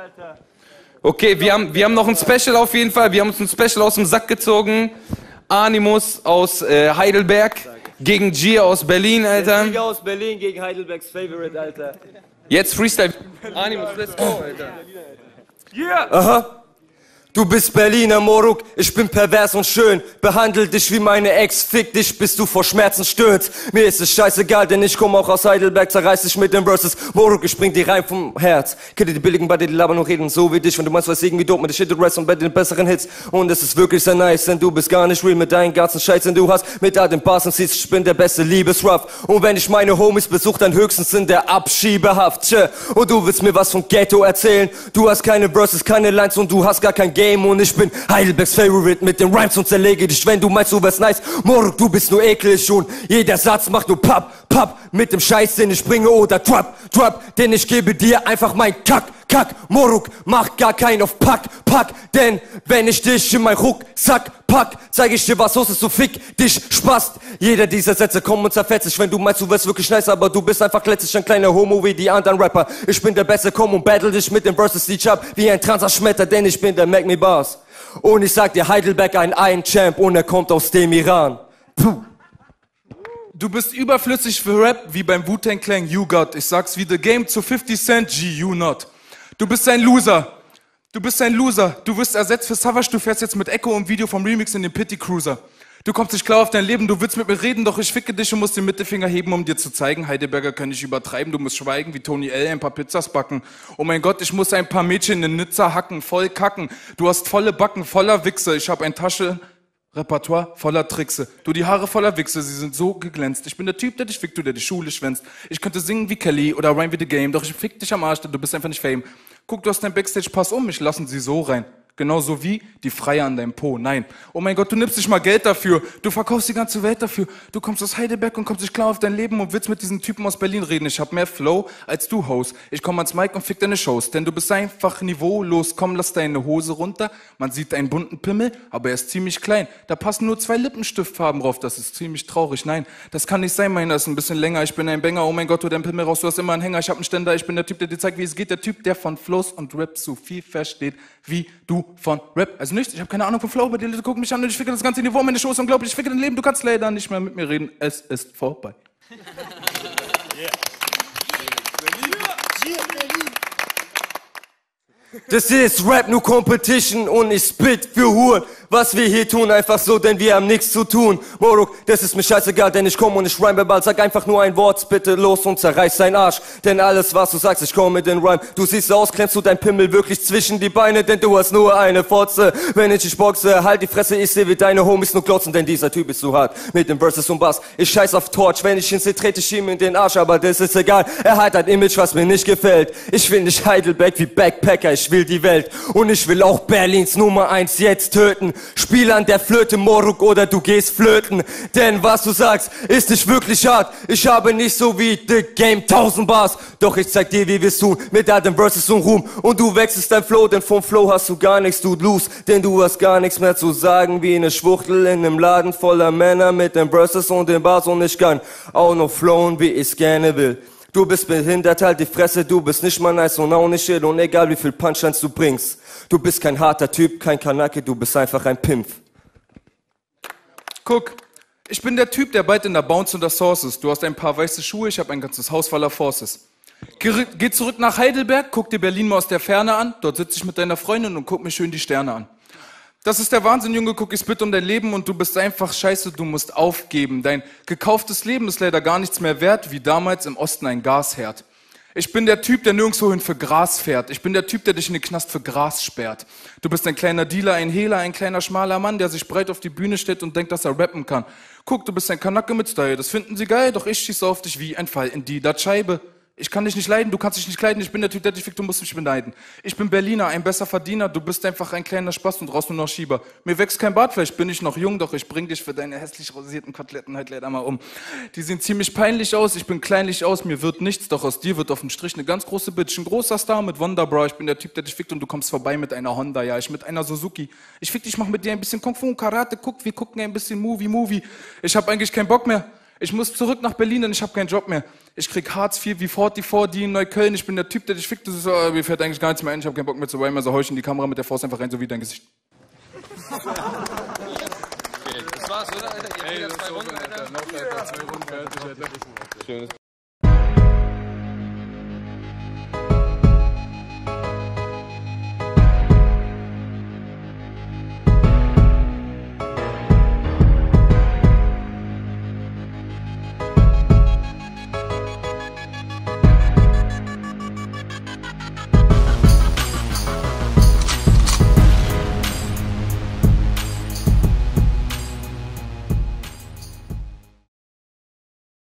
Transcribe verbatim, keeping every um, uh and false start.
Okay, wir haben, wir haben noch ein Special auf jeden Fall. Wir haben uns ein Special aus dem Sack gezogen. Animus aus äh, Heidelberg gegen Gia aus Berlin, Alter. Gia aus Berlin gegen Heidelbergs Favorite, Alter. Jetzt Freestyle. Animus, let's go, Alter. Yeah! Aha. Du bist Berliner Moruk, ich bin pervers und schön. Behandel dich wie meine Ex, fick dich, bis du vor Schmerzen stöhnst. Mir ist es scheißegal, denn ich komm auch aus Heidelberg, zerreiß dich mit den Verses. Moruk, ich bring dir rein vom Herz. Kenne die billigen bei dir, die labern und reden so wie dich. Wenn du meinst, was irgendwie dope mit der Shit, du rest und bei den besseren Hits. Und es ist wirklich sehr nice, denn du bist gar nicht real mit deinen ganzen Scheiß, den du hast. Mit all den Bars und siehst, ich bin der beste Liebesruff. Und wenn ich meine Homies besuch, dann höchstens in der Abschiebehaft. Tja. Und du willst mir was vom Ghetto erzählen. Du hast keine Verses, keine Lines und du hast gar kein Game. Und ich bin Heidelbergs Favorite mit den Rhymes und zerlege dich, wenn du meinst, du wärst nice. Moruk, du bist nur eklig und jeder Satz macht nur Papp, Papp. Mit dem Scheiß, den ich bringe oder Drop, Drop. Denn ich gebe dir einfach mein Kack, Kack. Moruk, mach gar keinen auf Pack, Pack. Denn wenn ich dich in mein Rucksack pack, zeig ich dir, was los ist, so fick dich, Spast. Jeder dieser Sätze kommt und zerfetzt dich, wenn du meinst, du wärst wirklich nice, aber du bist einfach letztlich ein kleiner Homo wie die anderen Rapper. Ich bin der Beste, komm und battle dich mit den Verses, die ich hab, wie ein Transerschmetter, denn ich bin der Make Me Bars. Und ich sag dir, Heidelberg ein Ein-Champ und er kommt aus dem Iran. Puh. Du bist überflüssig für Rap, wie beim Wu-Tang Clan, you got. Ich sag's wie The Game zu fifty Cent, G, you not. Du bist ein Loser. Du bist ein Loser. Du wirst ersetzt für Savage, du fährst jetzt mit Echo im Video vom Remix in den Pity Cruiser. Du kommst nicht klar auf dein Leben, du willst mit mir reden, doch ich ficke dich und musst den Mittelfinger heben, um dir zu zeigen. Heidelberger kann ich übertreiben, du musst schweigen, wie Tony L. ein paar Pizzas backen. Oh mein Gott, ich muss ein paar Mädchen in Nizza hacken, voll kacken. Du hast volle Backen, voller Wichse. Ich hab ein Tasche... Repertoire voller Trickse. Du, die Haare voller Wichse, sie sind so geglänzt. Ich bin der Typ, der dich fickt, du, der die Schule schwänzt. Ich könnte singen wie Kelly oder rhyme wie The Game, doch ich fick dich am Arsch, denn du bist einfach nicht Fame. Guck, du hast dein Backstage-Pass um, mich lassen sie so rein. Genauso wie die Freie an deinem Po. Nein. Oh mein Gott, du nimmst nicht mal Geld dafür. Du verkaufst die ganze Welt dafür. Du kommst aus Heidelberg und kommst nicht klar auf dein Leben und willst mit diesen Typen aus Berlin reden. Ich hab mehr Flow als du, Host. Ich komm ans Mic und fick deine Shows. Denn du bist einfach niveaulos. Komm, lass deine Hose runter. Man sieht einen bunten Pimmel, aber er ist ziemlich klein. Da passen nur zwei Lippenstiftfarben drauf. Das ist ziemlich traurig. Nein, das kann nicht sein, meiner ist ein bisschen länger. Ich bin ein Banger. Oh mein Gott, du dein Pimmel raus. Du hast immer einen Hänger. Ich hab einen Ständer. Ich bin der Typ, der dir zeigt, wie es geht. Der Typ, der von Flows und Rap so viel versteht, wie du von Rap. Also nichts, ich habe keine Ahnung von Flow, aber die Leute gucken mich an und ich ficke das ganze Niveau, meine Show ist unglaublich, ich ficke dein Leben, du kannst leider nicht mehr mit mir reden, es ist vorbei. Das ist Rap, nur Competition und ich spit für Huren. Was wir hier tun, einfach so, denn wir haben nichts zu tun. Moruk, das ist mir scheißegal, denn ich komm und ich rhyme bald. Sag einfach nur ein Wort, bitte los und zerreiß dein Arsch. Denn alles, was du sagst, ich komm mit den Rhyme. Du siehst aus, klemmst du dein Pimmel wirklich zwischen die Beine, denn du hast nur eine Fotze. Wenn ich dich boxe, halt die Fresse, ich seh wie deine Homies nur glotzen, denn dieser Typ ist zu hart. Mit den Verses und Bass, ich scheiß auf Torch. Wenn ich ihn seh, trete ich ihm in den Arsch, aber das ist egal. Er hat ein Image, was mir nicht gefällt. Ich will nicht Heidelberg wie Backpacker, ich will die Welt. Und ich will auch Berlins Nummer eins jetzt töten. Spiel an der Flöte, Moruk, oder du gehst flöten. Denn was du sagst, ist nicht wirklich hart. Ich habe nicht so wie The Game tausend Bars. Doch ich zeig dir, wie wir's tun, mit all den Verses und Ruhm. Und du wechselst dein Flow, denn vom Flow hast du gar nichts, du lose. Denn du hast gar nichts mehr zu sagen, wie eine Schwuchtel in einem Laden voller Männer mit den Verses und den Bars. Und ich kann auch noch flowen, wie ich's gerne will. Du bist behindert, halt die Fresse, du bist nicht mal nice und auch nicht ill. Und egal wie viel Punchlines du bringst, du bist kein harter Typ, kein Kanake, du bist einfach ein Pimp. Guck, ich bin der Typ, der bald in der Bounce und der Source ist. Du hast ein paar weiße Schuhe, ich hab ein ganzes Haus voller Forces. Geh, geh zurück nach Heidelberg, guck dir Berlin mal aus der Ferne an. Dort sitze ich mit deiner Freundin und guck mir schön die Sterne an. Das ist der Wahnsinn, Junge, guck, ich bitte um dein Leben und du bist einfach scheiße, du musst aufgeben. Dein gekauftes Leben ist leider gar nichts mehr wert, wie damals im Osten ein Gasherd. Ich bin der Typ, der nirgendwohin für Gras fährt. Ich bin der Typ, der dich in den Knast für Gras sperrt. Du bist ein kleiner Dealer, ein Hehler, ein kleiner schmaler Mann, der sich breit auf die Bühne stellt und denkt, dass er rappen kann. Guck, du bist ein Kanacke mit Style, das finden sie geil, doch ich schieße auf dich wie ein Pfeil in die Scheibe. Ich kann dich nicht leiden, du kannst dich nicht kleiden, ich bin der Typ, der dich fickt, du musst mich beneiden. Ich bin Berliner, ein besser Verdiener, du bist einfach ein kleiner Spaß und brauchst nur noch Schieber. Mir wächst kein Bart, vielleicht bin ich noch jung, doch ich bring dich für deine hässlich rosierten Koteletten halt leider mal um. Die sehen ziemlich peinlich aus, ich bin kleinlich aus, mir wird nichts, doch aus dir wird auf dem Strich eine ganz große Bitch. Ein großer Star mit Wonderbra, ich bin der Typ, der dich fickt und du kommst vorbei mit einer Honda, ja, ich mit einer Suzuki. Ich fick dich, mach mit dir ein bisschen Kung Fu und Karate, guck, wir gucken ein bisschen Movie, Movie. Ich hab eigentlich keinen Bock mehr. Ich muss zurück nach Berlin und ich habe keinen Job mehr. Ich krieg Hartz vier wie vierundvierzig, die in Neukölln. Ich bin der Typ, der dich fickt. Das ist so, äh, mir fällt eigentlich gar nichts mehr ein. Ich habe keinen Bock mehr zu weinen. Also hau ich in die Kamera mit der Faust einfach rein, so wie dein Gesicht. Okay, das war's, oder? Alter? Ihr Ey, wieder das zwei ist so, Runden, Alter. Alter. Noch, Alter. Zwei Runden fertig, Alter. Schönes.